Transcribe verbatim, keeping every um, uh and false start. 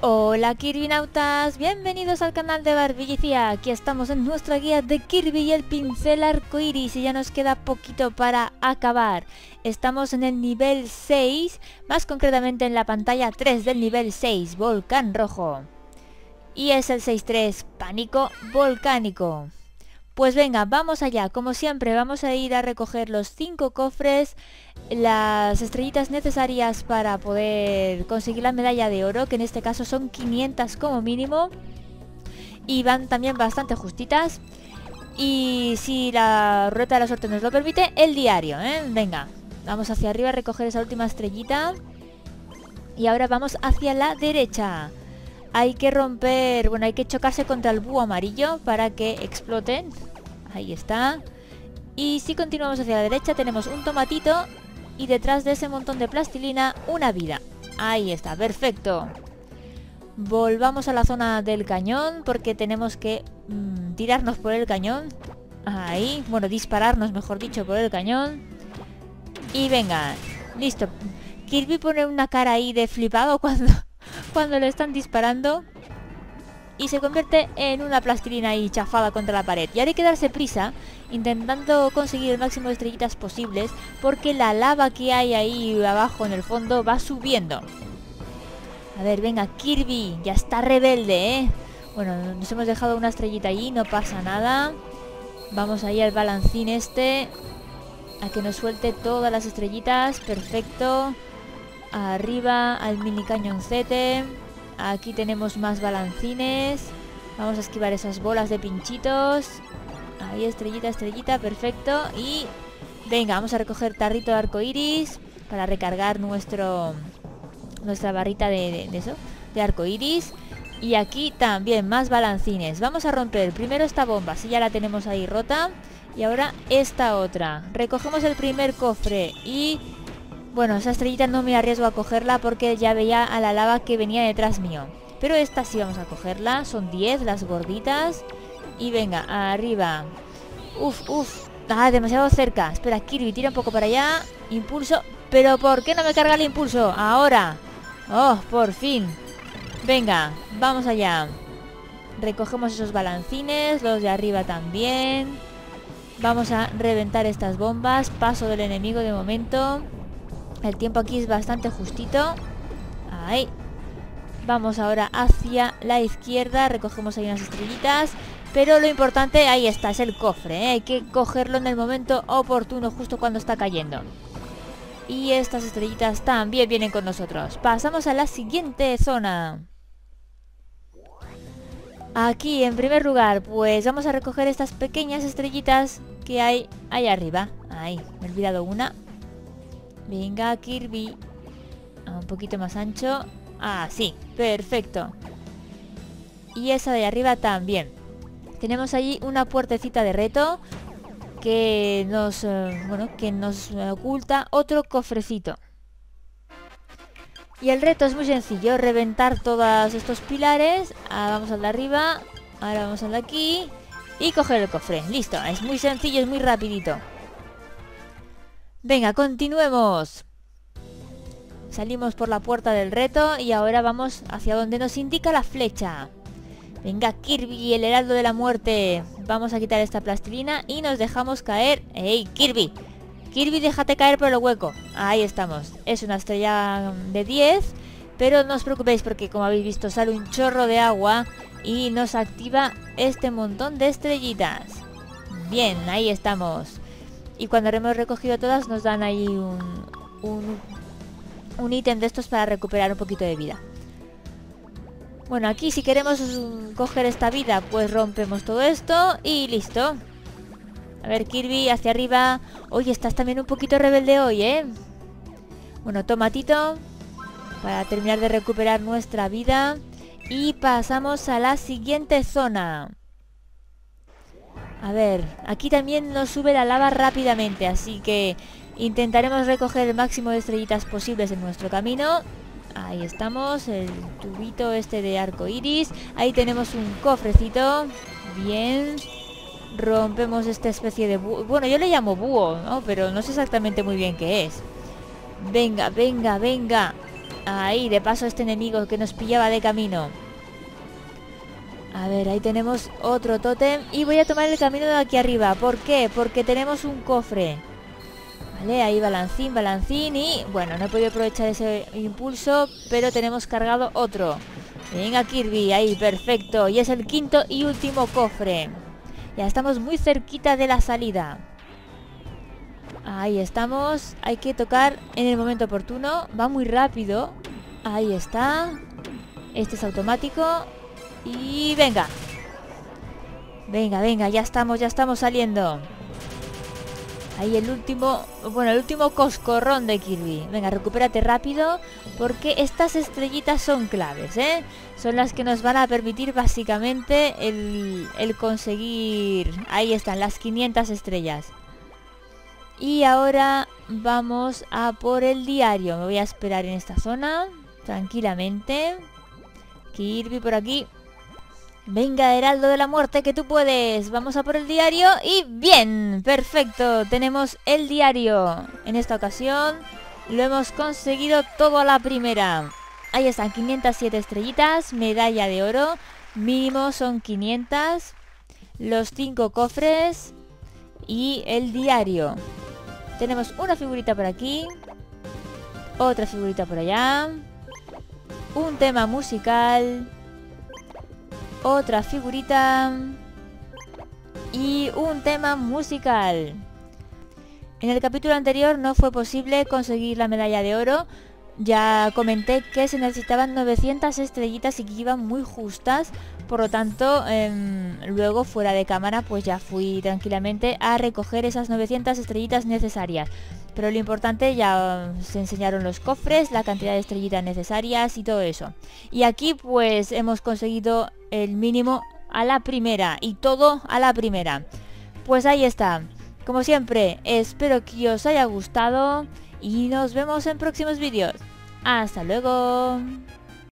Hola Kirby-nautas, bienvenidos al canal de Barbillicia. Aquí estamos en nuestra guía de Kirby y el pincel arcoiris y ya nos queda poquito para acabar. Estamos en el nivel seis, más concretamente en la pantalla tres del nivel seis, Volcán Rojo. Y es el seis tres, Pánico Volcánico. Pues venga, vamos allá. Como siempre, vamos a ir a recoger los cinco cofres, las estrellitas necesarias para poder conseguir la medalla de oro, que en este caso son quinientas como mínimo. Y van también bastante justitas. Y si la ruleta de la suerte nos lo permite, el diario, ¿eh? Venga, vamos hacia arriba a recoger esa última estrellita. Y ahora vamos hacia la derecha. Hay que romper, bueno, hay que chocarse contra el búho amarillo para que exploten. Ahí está. Y si continuamos hacia la derecha tenemos un tomatito y detrás de ese montón de plastilina una vida. Ahí está, perfecto. Volvamos a la zona del cañón porque tenemos que mmm, tirarnos por el cañón. Ahí, bueno, dispararnos mejor dicho por el cañón. Y venga, listo. Kirby pone una cara ahí de flipado cuando... cuando le están disparando y se convierte en una plastilina ahí chafada contra la pared. Y ahora hay que darse prisa intentando conseguir el máximo de estrellitas posibles porque la lava que hay ahí abajo en el fondo va subiendo. A ver, venga, Kirby, ya está rebelde, ¿eh? Bueno, nos hemos dejado una estrellita allí, no pasa nada. Vamos ahí al balancín este a que nos suelte todas las estrellitas, perfecto. Arriba al mini cañoncete. Aquí tenemos más balancines. Vamos a esquivar esas bolas de pinchitos. Ahí estrellita, estrellita, perfecto. Y venga, vamos a recoger tarrito de arcoiris para recargar nuestro nuestra barrita de, de, de eso, de arcoiris. Y aquí también más balancines. Vamos a romper primero esta bomba, si ya la tenemos ahí rota. Y ahora esta otra. Recogemos el primer cofre y... bueno, esa estrellita no me arriesgo a cogerla porque ya veía a la lava que venía detrás mío. Pero esta sí vamos a cogerla. Son diez las gorditas. Y venga, arriba. Uf, uf. Ah, demasiado cerca. Espera, Kirby, tira un poco para allá. Impulso. ¿Pero por qué no me carga el impulso? Ahora. Oh, por fin. Venga, vamos allá. Recogemos esos balancines. Los de arriba también. Vamos a reventar estas bombas. Paso del enemigo de momento. El tiempo aquí es bastante justito. Ahí. Vamos ahora hacia la izquierda. Recogemos ahí unas estrellitas. Pero lo importante, ahí está, es el cofre, ¿eh? Hay que cogerlo en el momento oportuno, justo cuando está cayendo. Y estas estrellitas también vienen con nosotros. Pasamos a la siguiente zona. Aquí, en primer lugar, pues vamos a recoger estas pequeñas estrellitas que hay ahí arriba. Ahí, me he olvidado una. Venga, Kirby. Un poquito más ancho. Ah, sí, perfecto. Y esa de arriba también. Tenemos allí una puertecita de reto que nos, eh, bueno, que nos oculta otro cofrecito. Y el reto es muy sencillo, reventar todos estos pilares. Ah, vamos al de arriba. Ahora vamos al de aquí. Y coger el cofre. Listo, es muy sencillo, es muy rapidito. Venga, continuemos. Salimos por la puerta del reto y ahora vamos hacia donde nos indica la flecha. Venga, Kirby, el heraldo de la muerte. Vamos a quitar esta plastilina y nos dejamos caer. ¡Ey, Kirby! Kirby, déjate caer por el hueco. Ahí estamos. Es una estrella de diez, pero no os preocupéis porque, como habéis visto, sale un chorro de agua y nos activa este montón de estrellitas. Bien, ahí estamos. Y cuando hemos recogido todas nos dan ahí un, un, un ítem de estos para recuperar un poquito de vida. Bueno, aquí si queremos coger esta vida, pues rompemos todo esto y listo. A ver, Kirby, hacia arriba. Oye, estás también un poquito rebelde hoy, ¿eh? Bueno, tomatito para terminar de recuperar nuestra vida. Y pasamos a la siguiente zona. A ver, aquí también nos sube la lava rápidamente, así que intentaremos recoger el máximo de estrellitas posibles en nuestro camino. Ahí estamos, el tubito este de arcoiris. Ahí tenemos un cofrecito. Bien. Rompemos esta especie de búho. Bueno, yo le llamo búho, ¿no? Pero no sé exactamente muy bien qué es. Venga, venga, venga. Ahí, de paso este enemigo que nos pillaba de camino. A ver, ahí tenemos otro tótem. Y voy a tomar el camino de aquí arriba. ¿Por qué? Porque tenemos un cofre. Vale, ahí balancín, balancín. Y bueno, no he podido aprovechar ese impulso, pero tenemos cargado otro. Venga, Kirby, ahí, perfecto. Y es el quinto y último cofre. Ya estamos muy cerquita de la salida. Ahí estamos. Hay que tocar en el momento oportuno. Va muy rápido. Ahí está. Este es automático. Y venga. Venga, venga, ya estamos, ya estamos saliendo. Ahí el último, bueno, el último coscorrón de Kirby. Venga, recupérate rápido, porque estas estrellitas son claves, ¿eh? Son las que nos van a permitir básicamente el, el conseguir... Ahí están, las quinientas estrellas. Y ahora vamos a por el diario. Me voy a esperar en esta zona, tranquilamente. Kirby por aquí. Venga, Heraldo de la Muerte, que tú puedes. Vamos a por el diario y bien, perfecto. Tenemos el diario. En esta ocasión lo hemos conseguido todo a la primera. Ahí están, quinientas siete estrellitas, medalla de oro. Mínimo son quinientas. Los cinco cofres y el diario. Tenemos una figurita por aquí. Otra figurita por allá. Un tema musical. Otra figurita y un tema musical. En el capítulo anterior no fue posible conseguir la medalla de oro. Ya comenté que se necesitaban novecientas estrellitas y que iban muy justas. Por lo tanto, eh, luego fuera de cámara pues ya fui tranquilamente a recoger esas novecientas estrellitas necesarias. Pero lo importante, ya se enseñaron los cofres, la cantidad de estrellitas necesarias y todo eso. Y aquí pues hemos conseguido el mínimo a la primera y todo a la primera. Pues ahí está. Como siempre, espero que os haya gustado y nos vemos en próximos vídeos. ¡Hasta luego!